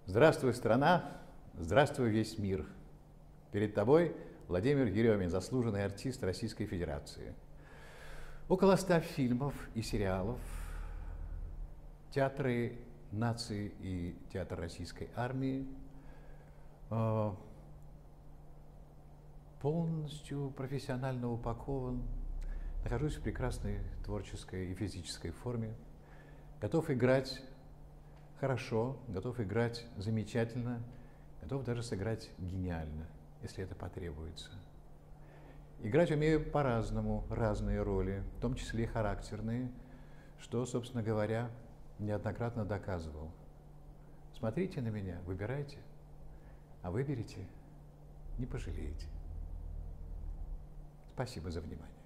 Здравствуй, страна! Здравствуй, весь мир! Перед тобой Владимир Еремин, заслуженный артист Российской Федерации. Около 100 фильмов и сериалов, театры нации и театр российской армии, полностью профессионально упакован, нахожусь в прекрасной творческой и физической форме, готов играть хорошо, готов играть замечательно, готов даже сыграть гениально, если это потребуется. Играть умею по-разному, разные роли, в том числе и характерные, что, собственно говоря, неоднократно доказывал. Смотрите на меня, выбирайте, а выберите, не пожалеете. Спасибо за внимание.